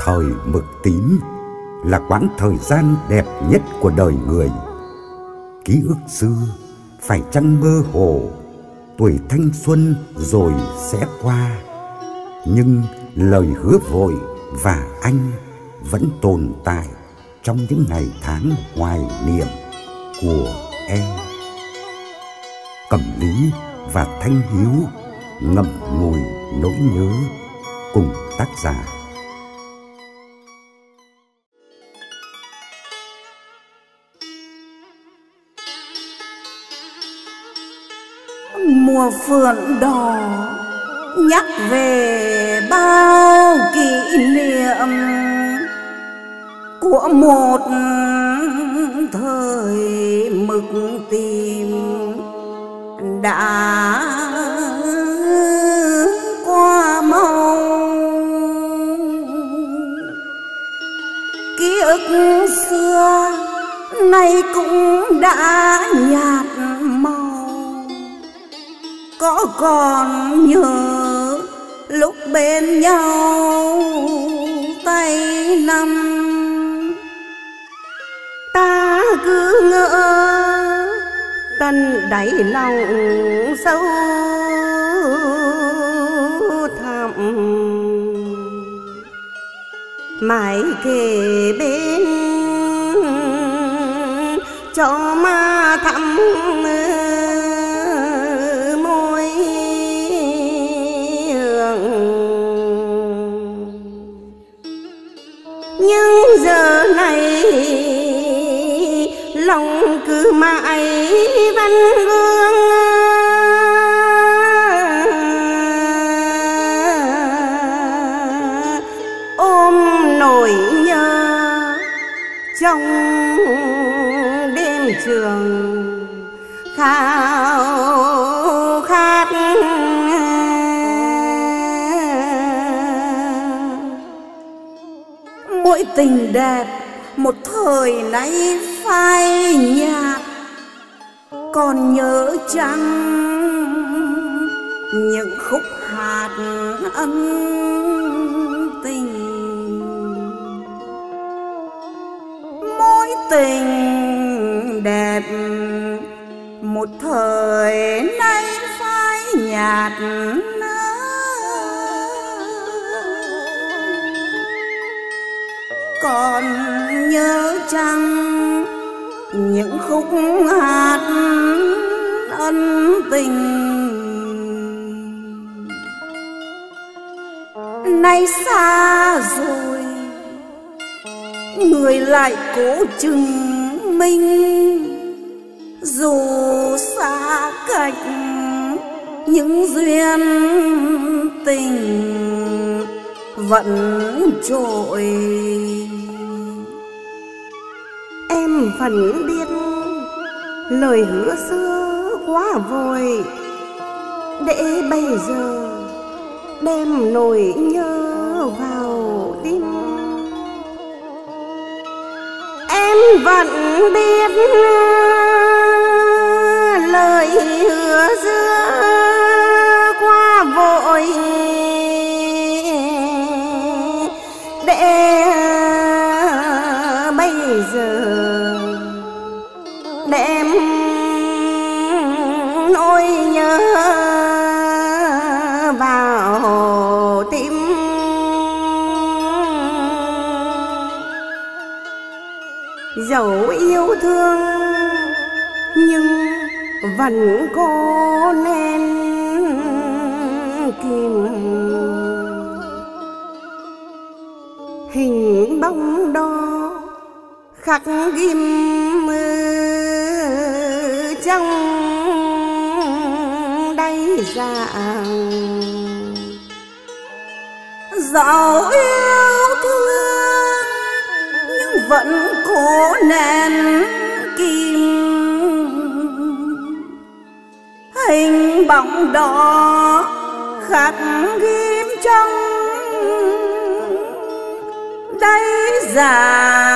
Thời mực tím là quãng thời gian đẹp nhất của đời người. Ký ức xưa phải chăng mơ hồ, tuổi thanh xuân rồi sẽ qua. Nhưng lời hứa vội và anh vẫn tồn tại trong những ngày tháng hoài niệm của em. Cẩm Lý và Thanh Hiếu ngậm ngùi nỗi nhớ cùng tác giả. Mùa phượng đỏ nhắc về bao kỷ niệm của một thời mực tím đã qua mau. Ký ức xưa nay cũng đã nhạt màu. Có còn nhớ lúc bên nhau tay năm, ta cứ ngỡ tận đáy lòng sâu thẳm, mãi kề bên cho ma thắm môi hương. Nhưng giờ này lòng cứ mãi văn vương, ôm nỗi nhớ trong đêm trường khao khát. mỗi tình đẹp một thời nay phai nhạt. Còn nhớ chăng những khúc hạt ân tình, mối tình đẹp một thời nay phai nhạt. Còn nhớ chăng những khúc hát ân tình, nay xa rồi người lại cố chứng minh. Dù xa cách những duyên tình vẫn trội. Em vẫn biết lời hứa xưa quá vội, để bây giờ đem nỗi nhớ vào tim. Em vẫn biết lời hứa xưa quá vội, để bây giờ đem nỗi nhớ vào tim. Dẫu yêu thương nhưng vẫn có nên kìm, hình bóng đó khắc ghim trong đáy dạng. Dẫu yêu thương nhưng vẫn cố nén kìm, hình bóng đó khắc ghim trong đáy dạng.